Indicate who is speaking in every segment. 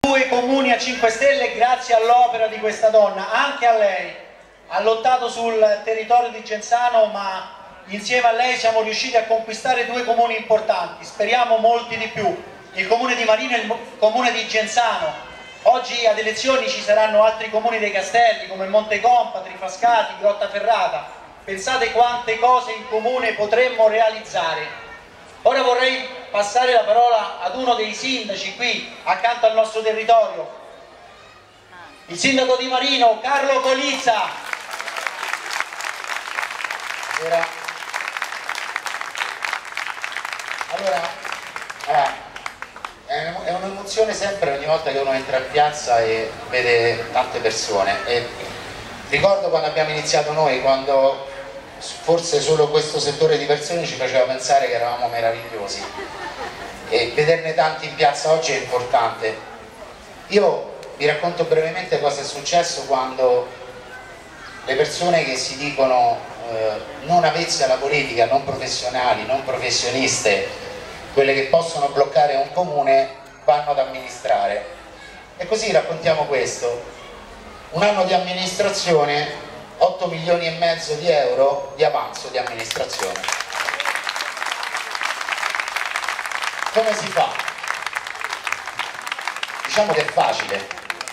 Speaker 1: Due comuni a 5 Stelle grazie all'opera di questa donna, anche a lei. Ha lottato sul territorio di Genzano, ma insieme a lei siamo riusciti a conquistare due comuni importanti, speriamo molti di più, il comune di Marino e il comune di Genzano. Oggi ad elezioni ci saranno altri comuni dei Castelli come Montecompatri, Frascati, Grottaferrata. Pensate quante cose in comune potremmo realizzare. Ora vorrei passare la parola ad uno dei sindaci qui accanto al nostro territorio, il sindaco di Marino, Carlo Colizza.
Speaker 2: Allora, è un'emozione sempre ogni volta che uno entra in piazza e vede tante persone. E ricordo quando abbiamo iniziato noi, quando forse solo questo settore di persone ci faceva pensare che eravamo meravigliosi, e vederne tanti in piazza oggi è importante. Io vi racconto brevemente cosa è successo quando le persone che si dicono non avvezze alla politica, non professionali, non professioniste, quelle che possono bloccare un comune, vanno ad amministrare. E così raccontiamo questo: un anno di amministrazione, 8 milioni e mezzo di euro di avanzo di amministrazione. Come si fa? Diciamo che è facile,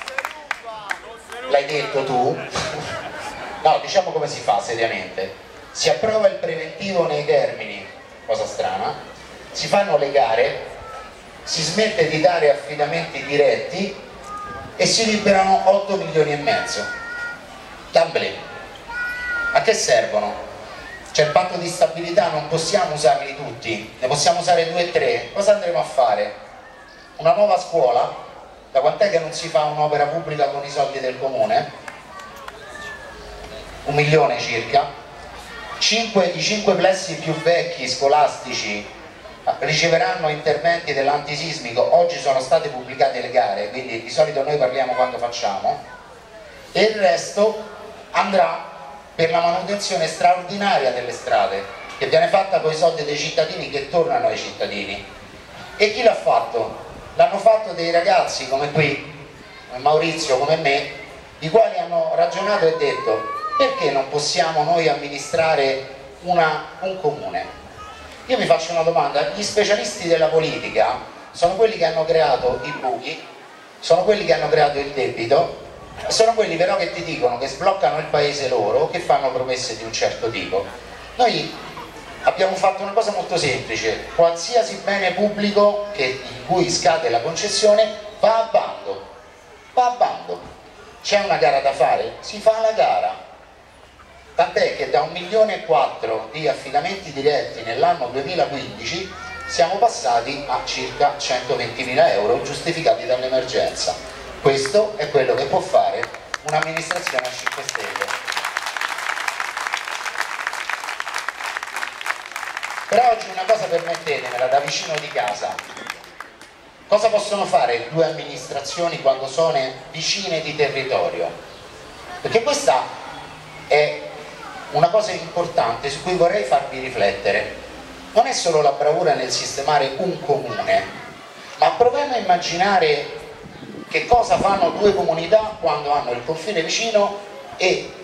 Speaker 2: l'hai detto tu. No, diciamo come si fa seriamente: si approva il preventivo nei termini, cosa strana, si fanno le gare, si smette di dare affidamenti diretti e si liberano 8 milioni e mezzo. Gamble. A che servono? C'è il patto di stabilità, non possiamo usarli tutti, ne possiamo usare 2 o 3. Cosa andremo a fare? Una nuova scuola? Da quant'è che non si fa un'opera pubblica con i soldi del comune? 1 milione circa. I 5 plessi più vecchi scolastici riceveranno interventi dell'antisismico. Oggi sono state pubblicate le gare, quindi di solito noi parliamo quando facciamo, e il resto andrà per la manutenzione straordinaria delle strade, che viene fatta con i soldi dei cittadini, che tornano ai cittadini. E chi l'ha fatto? L'hanno fatto dei ragazzi come qui, come Maurizio, come me, i quali hanno ragionato e detto: perché non possiamo noi amministrare un comune? Io mi faccio una domanda: gli specialisti della politica sono quelli che hanno creato i buchi, sono quelli che hanno creato il debito, sono quelli però che ti dicono che sbloccano il paese loro, che fanno promesse di un certo tipo. Noi abbiamo fatto una cosa molto semplice: qualsiasi bene pubblico in cui scade la concessione va a bando, va a bando. C'è una gara da fare? Si fa la gara. Tant'è che da 1,4 milioni di affidamenti diretti nell'anno 2015 siamo passati a circa 120.000 euro giustificati dall'emergenza. Questo è quello che può fare un'amministrazione a 5 Stelle. Però oggi una cosa, permettetemela, da vicino di casa: cosa possono fare 2 amministrazioni quando sono vicine di territorio? Perché questa è una cosa importante su cui vorrei farvi riflettere. Non è solo la bravura nel sistemare un comune, ma proviamo a immaginare che cosa fanno 2 comunità quando hanno il confine vicino e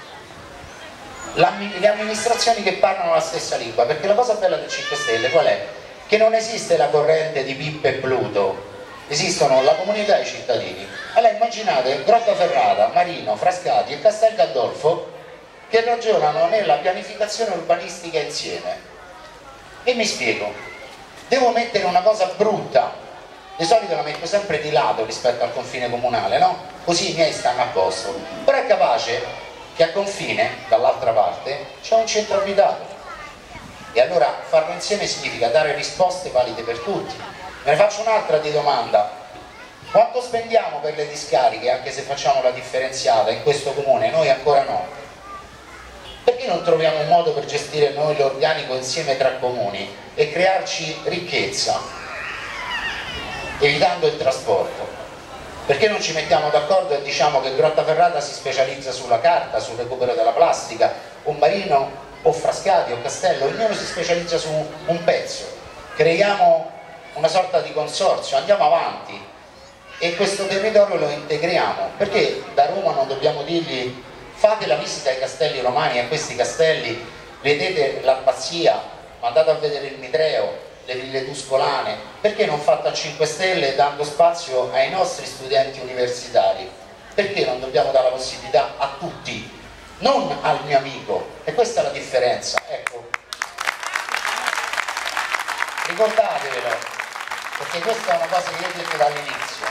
Speaker 2: le amministrazioni che parlano la stessa lingua. Perché la cosa bella del 5 Stelle qual è? Che non esiste la corrente di Pippo e Pluto, esistono la comunità e i cittadini. Allora immaginate Grottaferrata, Marino, Frascati e Castel Gandolfo che ragionano nella pianificazione urbanistica insieme. E mi spiego: devo mettere una cosa brutta, di solito la metto sempre di lato rispetto al confine comunale, no? Così i miei stanno a posto. Però è capace che a confine, dall'altra parte, c'è un centro abitato. E allora farlo insieme significa dare risposte valide per tutti. Me ne faccio un'altra di domanda: quanto spendiamo per le discariche, anche se facciamo la differenziata in questo comune? Noi ancora no. Perché non troviamo un modo per gestire noi l'organico insieme tra comuni e crearci ricchezza, evitando il trasporto? Perché non ci mettiamo d'accordo e diciamo che Grottaferrata si specializza sulla carta, sul recupero della plastica, o Marino o Frascati o Castello, ognuno si specializza su un pezzo, creiamo una sorta di consorzio, andiamo avanti. e questo territorio lo integriamo, perché da Roma non dobbiamo dirgli fate la visita ai castelli romani, a questi castelli, vedete l'abbazia, andate a vedere il Mitreo, le ville tuscolane, perché non fatto a 5 Stelle dando spazio ai nostri studenti universitari? Perché non dobbiamo dare la possibilità a tutti, non al mio amico? E questa è la differenza, ecco. Ricordatevelo, perché questa è una cosa che io ho detto dall'inizio: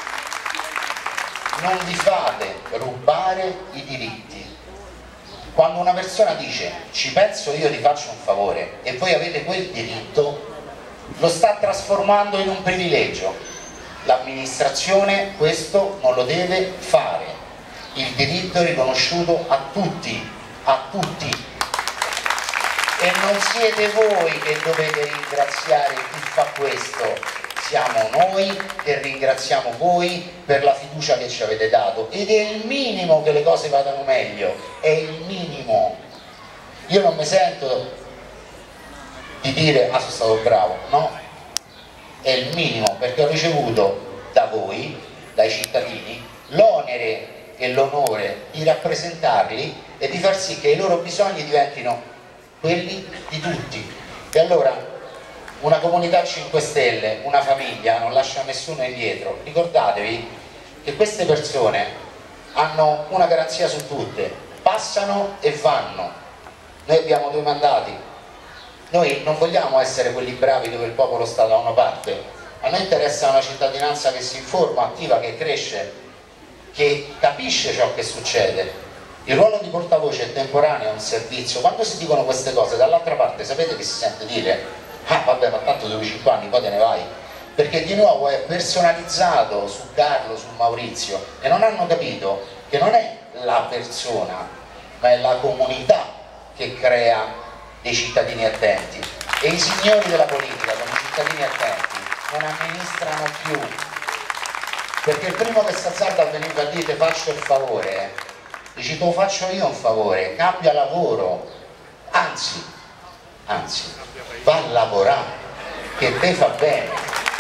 Speaker 2: non vi fate rubare i diritti. Quando una persona dice ci penso io, ti faccio un favore, e voi avete quel diritto, lo sta trasformando in un privilegio. L'amministrazione questo non lo deve fare. Il diritto è riconosciuto a tutti, a tutti. E non siete voi che dovete ringraziare chi fa questo, siamo noi che ringraziamo voi per la fiducia che ci avete dato, ed è il minimo che le cose vadano meglio, è il minimo. Io non mi sento di dire ah sono stato bravo, no, è il minimo, perché ho ricevuto da voi, dai cittadini, l'onere e l'onore di rappresentarli e di far sì che i loro bisogni diventino quelli di tutti. E allora una comunità 5 Stelle, una famiglia non lascia nessuno indietro. Ricordatevi che queste persone hanno una garanzia su tutte: passano e vanno. Noi abbiamo 2 mandati, noi non vogliamo essere quelli bravi dove il popolo sta da una parte, a noi interessa una cittadinanza che si informa, attiva, che cresce, che capisce ciò che succede. Il ruolo di portavoce è temporaneo, è un servizio. Quando si dicono queste cose dall'altra parte, sapete che si sente dire? Ah vabbè, ma tanto dopo 5 anni poi te ne vai, perché di nuovo è personalizzato su Carlo, su Maurizio, e non hanno capito che non è la persona ma è la comunità che crea dei cittadini attenti, e i signori della politica con i cittadini attenti non amministrano più, perché il primo che si azzarda a venire a dire faccio il favore, dici te lo faccio io un favore, cambia lavoro, anzi va a lavorare, che te fa bene.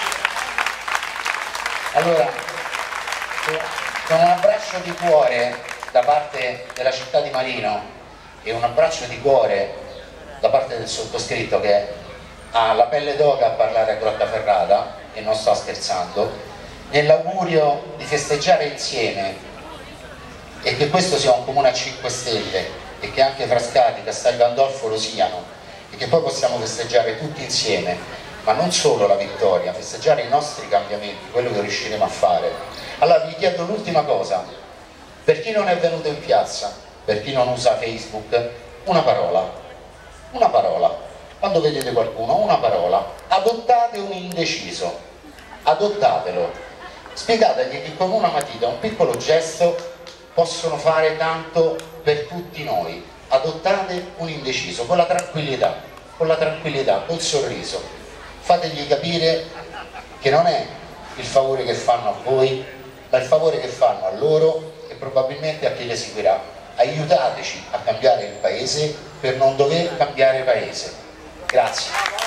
Speaker 2: Allora con un abbraccio di cuore da parte della città di Marino e un abbraccio di cuore da parte del sottoscritto, che ha la pelle d'oca a parlare a Grottaferrata e non sto scherzando, nell'augurio di festeggiare insieme e che questo sia un comune a 5 Stelle e che anche Frascati, Castel Gandolfo lo siano, e che poi possiamo festeggiare tutti insieme, ma non solo la vittoria, festeggiare i nostri cambiamenti, quello che riusciremo a fare. Allora vi chiedo l'ultima cosa: per chi non è venuto in piazza, per chi non usa Facebook, una parola, quando vedete qualcuno, una parola, adottate un indeciso, adottatelo, spiegategli che con una matita, un piccolo gesto, possono fare tanto per tutti noi. Adottate un indeciso con la tranquillità, col sorriso, fategli capire che non è il favore che fanno a voi, ma il favore che fanno a loro e probabilmente a chi le seguirà. Aiutateci a cambiare il paese per non dover cambiare paese. Grazie.